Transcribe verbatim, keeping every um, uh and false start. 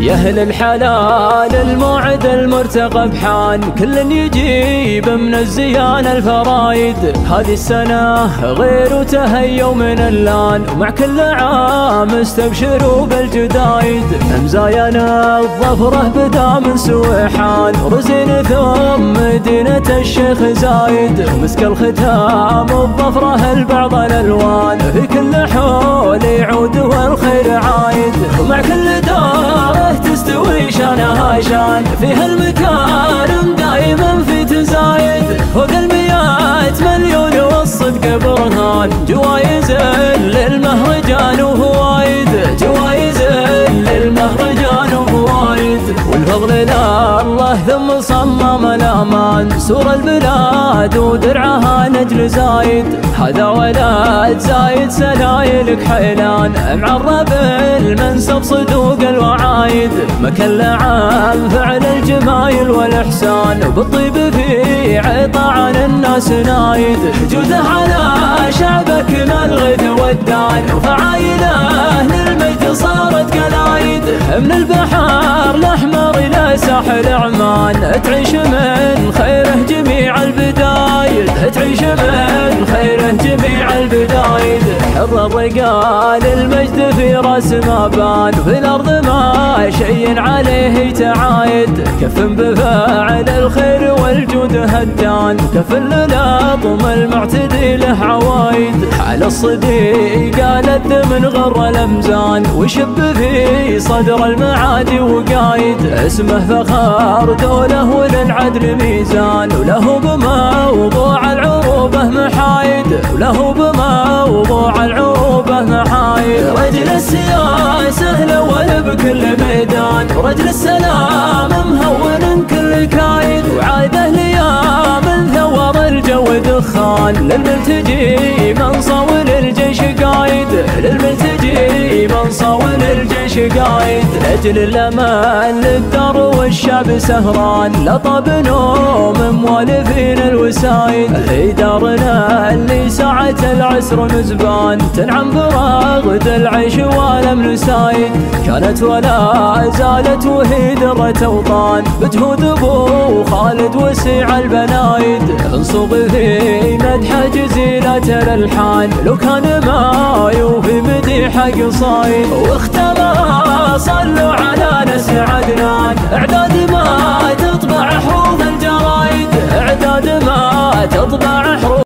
يا أهل الحلال الموعد المرتقى بحان، كل يجيب من الزيان الفرايد. هذه السنة غير وتهيوا من اللان، ومع كل عام استبشروا بالجدايد. مزاينا الظفرة بدا من سويحان، رزين ثم مدينة الشيخ زايد. مسك الختام الظفرة البعض الألوان، في كل حول يعود والخير عايد. ومع كل داره تستوي شانها شان، فيها المكارم دائما في تزايد. فوق المئات مليون والصدق برهان، جوايز للمهرجان وفوايد، جوايز للمهرجان وفوايد. والفضل لله ثم صمم الامان، سور البلاد ودرعها نجل زايد. هذا ولد زايد سلايلك حيلان، معرب المنسب صدوق الوعايد. مكان لعام فعل الجمايل والإحسان، بالطيب في عطاء الناس نايد. جوده على شعبك من الغيث والدان، وفعايله للمجد صارت قلايد. من البحر الأحمر إلى ساحل عمان، تعيش من خيره جميع البدايد، تعيش من خيره جميع البدايد. حر الرجال المجد في راس ما بان، وفي الأرض ما شيء عليه تعايد. كف بفاعل الخير والجود هدان، كف للاطم المعتدي له عوايد. على الصديق الد من غر الأمزان، وشب في صدر المعادي وقايد. اسمه فخار دوله وللعدل ميزان، وله بموضوع العروبة محايد، وله بموضوع العروبة محايد. رجل السياسة الأول بكل ميدان، ورجل السلام مهون كل كايد. وعاده ليام ثور الجو دخان، للملتجي من صول الجيش قايد، للملتجي من صول الجيش قايد. لأجل الأمان للدار والشعب سهران، لطب نوم موالفين الوسايد. في دارنا اللي ساعة العسر مزبان، تنعم برغد العيش والأمن سايد. كانت ولا زالت وهي درة أوطان، بجهود أبو خالد وسيع البنايد. انصب في مدح جزيلة الألحان، لو كان ما يوفي مديح قصايد. واختمها صلوا على نسل عدنان، اعداد ما تطبع حروف الجرايد، اعداد ما تطبع حروف